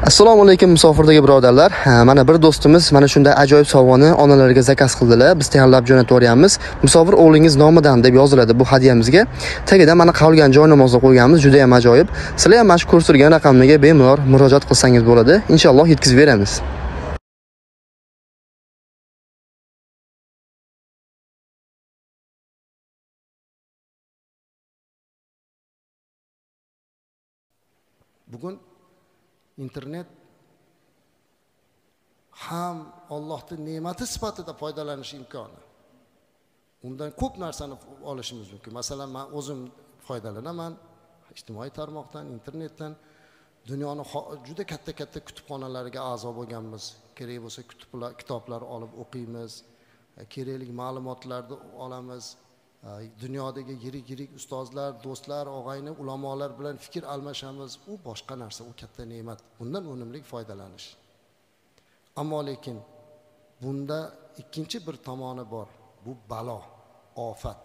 Assalomu alaykum musofirdagi birodarlar. Mana bir do'stimiz mana shunday ajoyib sovg'ani onalariga zakaz qildilar. Biz tayyorlab jo'natib yuboryapmiz. Musofir o'g'lingiz nomidan deb yoziladi bu hadyamizga. Tagida mana qolgan joy namozni qo'yganmiz, juda ham ajoyib. Sizlar ham mana shu ko'rsatilgan raqamga bemalol murojaat qilsangiz bo'ladi. Inshaalloh yetkazib beramiz. Bugun internet ham Allohning ne'mati sifatida foydalanish imkoni. Undan ko'p narsani olishimiz mumkin. Masalan, men o'zim foydalanaman ijtimoiy tarmoqdan, internetdan. Dunyoni juda katta kutubxonalariga a'zo bo'lganmiz. Kerak bo'lsa kitoblar olib o'qiymiz, kerakli ma'lumotlarni olamiz. Dunyodagi yirik ustozlar, do'stlar, og'ayni, ulamolar bilan fikr almashamiz. U boshqa narsa, u katta ne'mat. Bundan unumli foydalanish. Ammo lekin bunda ikkinchi bir tomoni bor. Bu balo, ofat.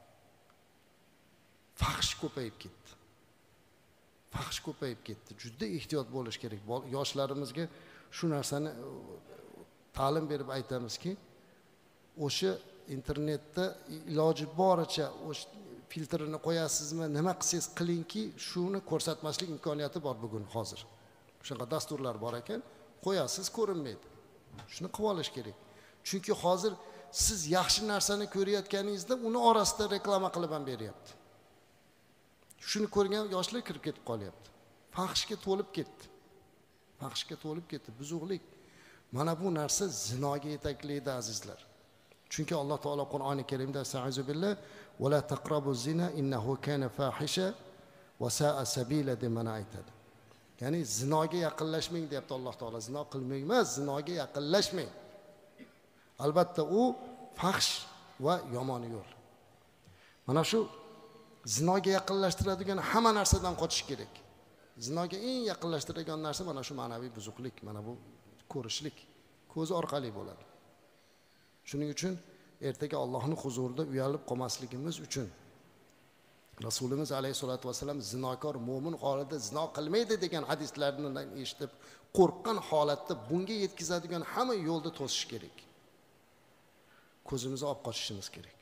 Fahsh ko'payib ketdi. Fahsh ko'payib ketdi. Juda ehtiyot bo'lish kerak. Yoshlarimizga shu narsani ta'lim berib aytamizki, o'sha internetda iloji boricha o'sha filtrini qo'yasizmi, nima qilsangiz qilingki, shuni ko'rsatmaslik imkoniyati bor bugun hozir. Shunaqa dasturlar bor ekan, qo'yasiz, ko'rinmaydi. Shuni qilib olish kerak. Chunki hozir siz yaxshi narsani ko'rayotganingizda uni orasida reklama qilib ham beryapti. Shuni ko'rgan yoshlar kirib ketib qolyapti. Fahshga to'lib ketdi. Fahshga to'lib ketdi, buzuqlik. Mana bu narsa zinoga yetaklaydi azizlar. Chunki Alloh taolo Qur'oni Karimda "Sa'uzu billah va la taqrabu zina innahu kana fahisha va sa'a sabila" deb mana aytadi. Ya'ni zinoga yaqinlashmang deyapti Alloh taolo. Zino qilmang emas, zinoga yaqinlashmang. Albatta u fahsh va yomon yo'l. Mana shu zinoga yaqinlashtiradigan hamma narsadan qochish kerak. Zinoga eng yaqinlashtiradigan narsa mana shu ma'naviy buzuqlik, mana bu ko'rishlik, ko'z orqali bo'ladi. Shuning uchun ertaga Allohning huzurida uyalib qolmasligimiz uchun Rasulimiz alayhisolatu vasallam zinokor mo'min holida zino qilmaydi degan hadislarni eshitib qo'rqqan holatda bunga yetkazadigan hamma yo'lni to'sish kerak. Ko'zimizni olib qochishimiz kerak.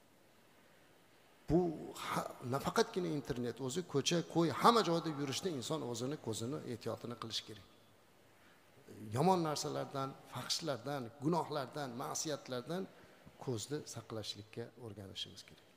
Bu nafaqatgina internet, o'zi ko'cha, ko'y, hamma joyda yurishda inson o'zini ko'zini ehtiyotini qilish kerak. Yomon narsalardan, fahshlardan, gunohlardan, ma'siyatlardan ko'zni saqlashlikka o'rganishimiz kerak.